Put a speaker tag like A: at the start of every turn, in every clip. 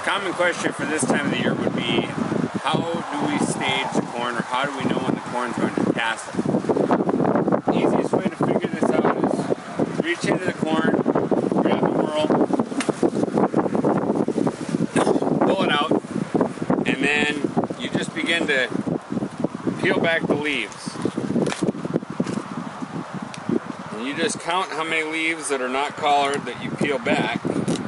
A: common question for this time of the year would be, how do we stage the corn, or how do we know when the corn's going to tassel? The easiest way to figure this out is reach into the corn, grab the whorl, pull it out, and then you just begin to peel back the leaves. And you just count how many leaves that are not collared that you peel back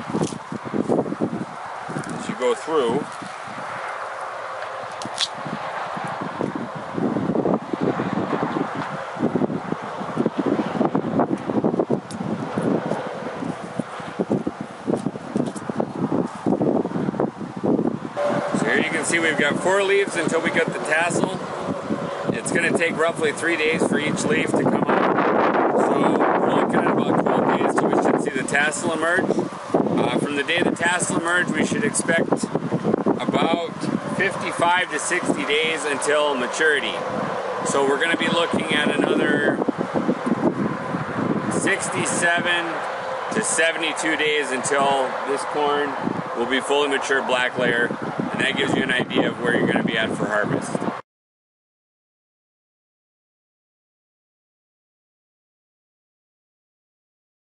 A: as you go through. So here you can see we've got 4 leaves until we get the tassel. It's going to take roughly 3 days for each leaf to come out. So we're looking at about 12 days till we should see the tassel emerge. From the day the tassel emerged, we should expect about 55 to 60 days until maturity. So we're going to be looking at another 67 to 72 days until this corn will be fully mature black layer, and that gives you an idea of where